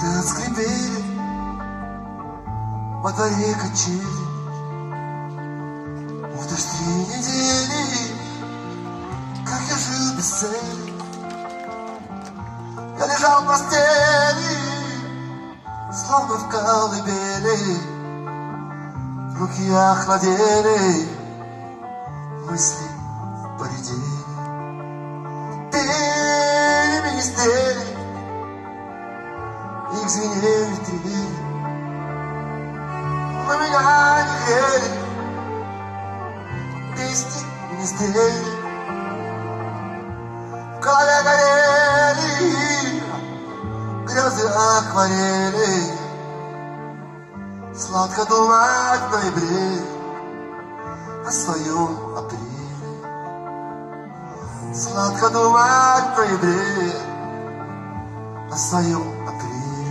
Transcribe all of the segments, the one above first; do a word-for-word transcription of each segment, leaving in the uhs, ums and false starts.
Отскрипели во дворе качели. Вот уж три недели, как я жил без цели. Я лежал в постели, словно в колыбели. Руки охладели, мысли поредели. Переместили, их звенели трели. На меня не грели, песни не стрели. В голове горели грезы акварели. Сладко думать в ноябре о своем апреле. Сладко думать в ноябре о своем апреле.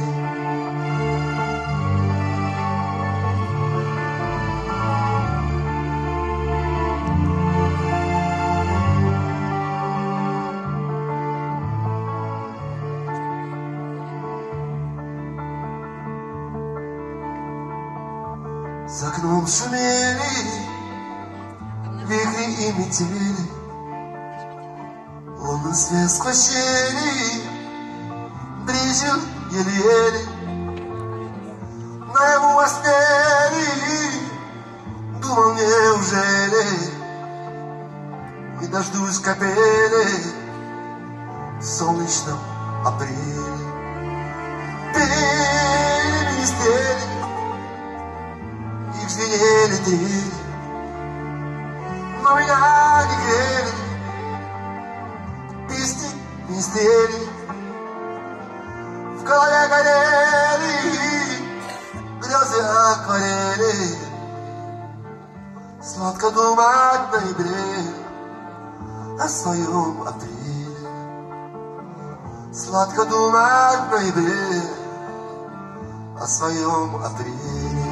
За окном шумели вихри и метели. Лунный свет сквозь щели брезжил еле-еле. Наяву во сне думал, неужели не дождусь капели в солнечном апреле. Переместили, их звенели трели. Но меня не грели, песни не стрели. В голове горели грезы акварели. Сладко думать в ноябре о своем апреле. Сладко думать в ноябре о своем апреле.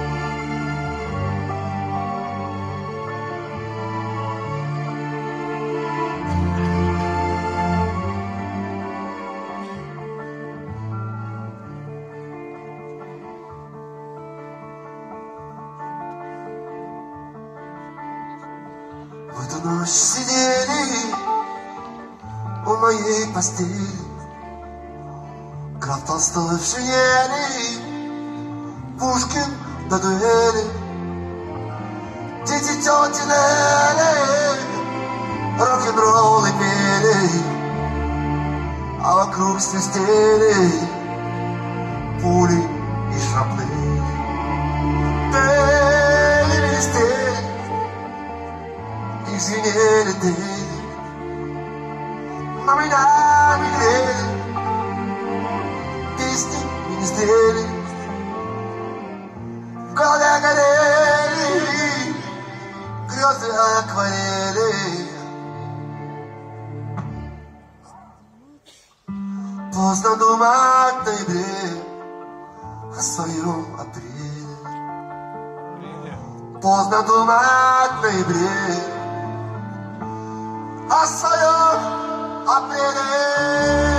В эту ночь сидели у моей постели граф Толстой в шинели, Пушкин до дуэли. Дети тети Нелли рок-н-роллы пели, а вокруг свистели пули и шрапнели. Переместили, их звенели трели. Но меня не грели, песни не стрели. В голове горели грезы акварели. Поздно думать в ноябре о своем апреле. Поздно думать в ноябре о своем апреле.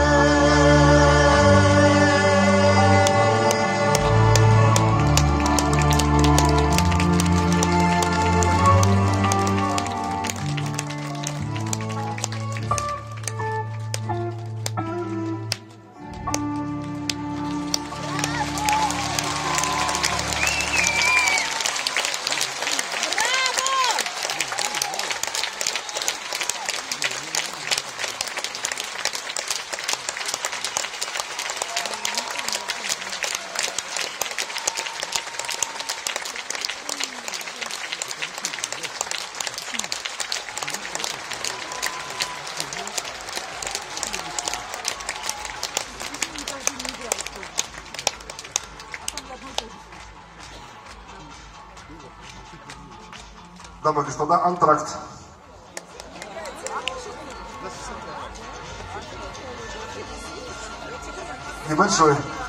Дамы и господа, антракт. Небольшой.